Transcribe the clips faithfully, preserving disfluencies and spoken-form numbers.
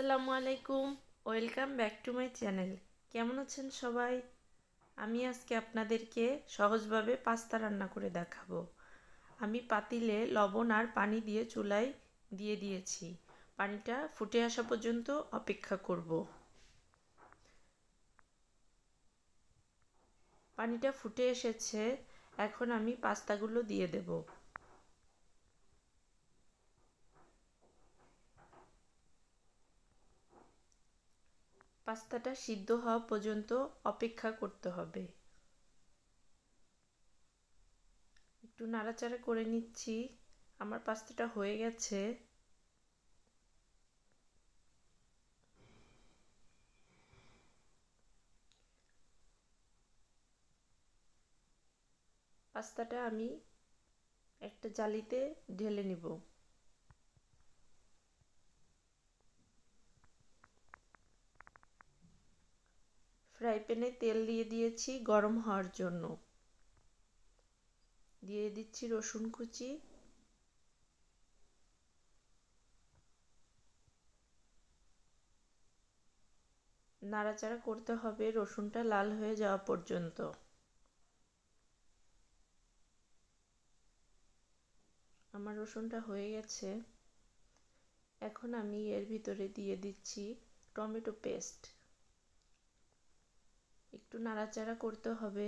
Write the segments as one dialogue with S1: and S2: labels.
S1: আসসালামু আলাইকুম, welcome back to my channel. কেমন আছেন সবাই? আমি আজকে আপনাদেরকে সহজভাবে পাস্তা রান্না করে দেখাবো। আমি পাতিলে লবণ আর পানি দিয়ে চুলায় দিয়ে দিয়েছি। পানিটা ফুটে আসা পর্যন্ত অপেক্ষা করব। পানিটা ফুটে এসেছে, এখন আমি পাস্তাগুলো দিয়ে দেব। পাস্তাটা সিদ্ধ হওয়া পর্যন্ত অপেক্ষা করতে হবে। একটু নাড়াচাড়া করে নিচ্ছি। আমার পাস্তাটা হয়ে গেছে। পাস্তাটা আমি একটা জালিতে ঢেলে নিব। ফ্রাই প্যানে তেল দিয়ে দিয়েছি গরম হওয়ার জন্য। দিয়ে দিচ্ছি রসুন কুচি, নাড়াচাড়া করতে হবে রসুনটা লাল হয়ে যাওয়া পর্যন্ত। আমার রসুনটা হয়ে গেছে। এখন আমি এর ভিতরে দিয়ে দিচ্ছি টমেটো পেস্ট। একটু নাড়াচাড়া করতে হবে।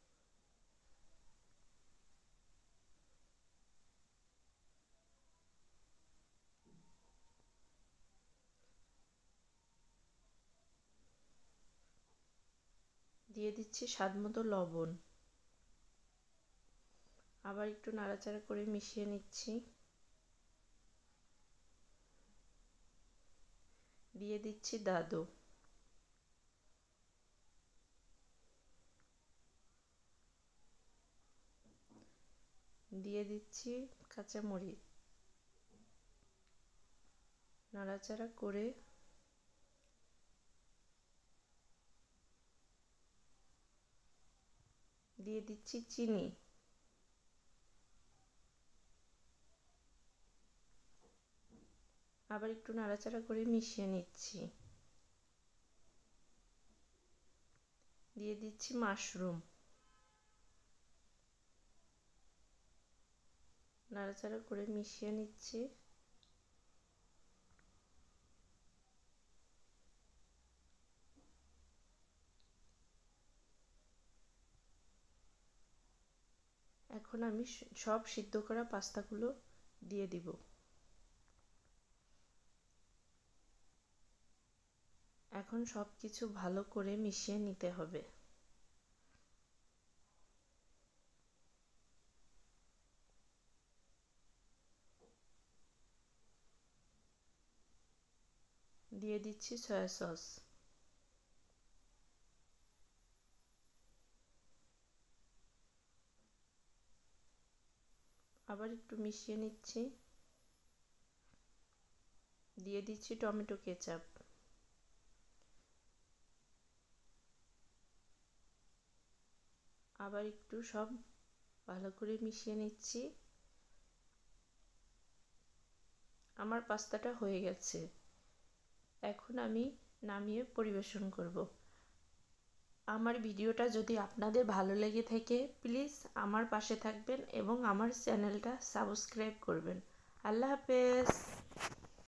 S1: দিয়ে দিচ্ছি স্বাদমতো লবণ। আবার একটু নাড়াচাড়া করে মিশিয়ে নিচ্ছি। দিয়ে দিচ্ছি দাদু। দিয়ে দিচ্ছি কাঁচামরিচ। নাড়াচাড়া করে দিয়ে দিচ্ছি চিনি। আবার একটু নাড়াচাড়া করে মিশিয়ে নিচ্ছি। দিয়ে দিচ্ছি মাশরুম। নাড়াচাড়া করে মিশিয়ে নিচ্ছি। এখন আমি সব সিদ্ধ করা পাস্তাগুলো দিয়ে দিব। এখন সব কিছু ভালো করে মিশিয়ে নিতে হবে। দিয়ে দিচ্ছি সয়া সস। আবার একটু মিশিয়ে নিচ্ছি। দিয়ে দিচ্ছি টমেটো কেচাপ। আবার একটু সব ভালো করে মিশিয়ে নিচ্ছি। আমার পাস্তাটা হয়ে গেছে। এখন আমি নামিয়ে পরিবেশন করব। আমার ভিডিওটা যদি আপনাদের ভালো লেগে থাকে প্লিজ আমার পাশে থাকবেন এবং আমার চ্যানেলটা সাবস্ক্রাইব করবেন। আল্লাহ হাফেজ।